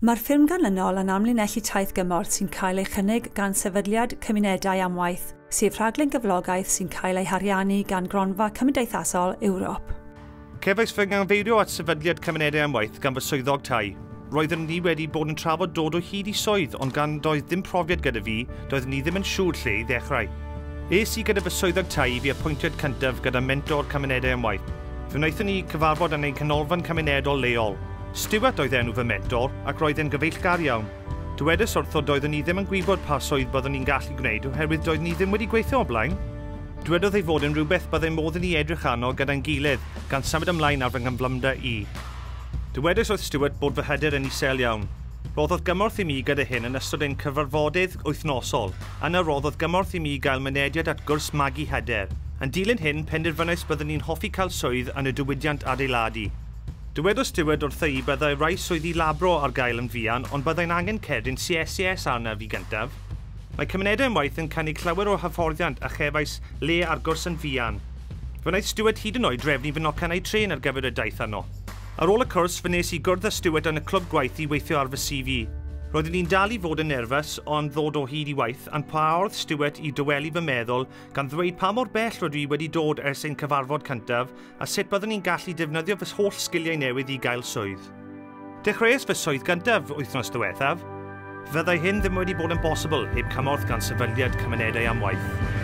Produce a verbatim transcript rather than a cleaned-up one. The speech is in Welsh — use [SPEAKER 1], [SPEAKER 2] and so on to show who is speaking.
[SPEAKER 1] Mae'r ffilm ganlynol yn amlinellu taith gymorth sy'n cael ei chynnig gan sefydliad cymunedau am waith, sef rhaglen gyflogaeth sy'n cael ei hariannu gan gronfa cymdeithasol Ewrop.
[SPEAKER 2] Cefais fy ngangfeirio at sefydliad cymunedau am waith gan fy swyddog tai. Roeddwn ni wedi bod yn trafod dod o hyd i swydd, ond gan doedd ddim profiad gyda fi, doeddwn ni ddim yn siŵr lle i ddechrau. Es i gyda fy swyddog tai fi apwyntiad cyntaf gyda mentor cymunedau am waith. Fe wnaethon ni cyfarfod yn ein canolfan cymunedol leol. Stewart oedd enw fy mentor ac roedd e'n gyfeillgar iawn. Dywedais wrtho doeddwn ni ddim yn gwybod pa swydd byddwn ni'n gallu gwneud oherwydd doeddwn ni ddim wedi gweithio o blaen. Dywedodd ei fod yn rhywbeth byddai modd i ni edrych arno gyda'n gilydd gan symud ymlaen ar fy nghyflymder i. Dywedais oedd Stewart bod fy hyder yn isel iawn. Roddodd gymorth i mi gyda hyn yn ystod ein cyfarfodydd wythnosol, yna roddodd gymorth i mi gael mynediad at gwrs magu hyder. Yn dilyn hyn, penderfynais byddwn ni'n hoffi cael swydd yn y diwydiant adeiladu. Dywedodd Stewart wrtho i byddai rai swyddi labro ar gael yn fuan, ond byddai'n angen cerdyn C S C S arna fi gyntaf. Mae cymunedau am waith yn cynnig llawer o hyfforddiant a chefais le ar gwrs yn fuan. Fe wnaeth Stewart hyd yn oed drefnu fy nocannau tren ar gyfer y daith arno. Ar ôl y cwrs, fe nes i gwrdd â Stewart yn y clwb gwaith i weithio ar fy C V. Roeddwn ni'n dal i fod yn nerfus ond ddod o hyd i waith, yn paodd Stewart i dywelu fy meddwl gan ddweud pa mor bell rydw i wedi dod ers ein cyfarfod cyntaf a sut byddwn ni'n gallu defnyddio fy holl sgiliau newydd i gael swydd. Dechreuais fy swydd gyntaf wythnos diwethaf. Fyddai hyn ddim wedi bod yn bosibl heb cymorth gan sefydliad cymunedau am waith.